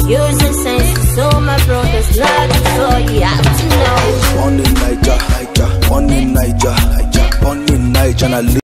Use the sense, so my brother's not so you have to know. Born in Niger, born in Niger, born in Niger, and I live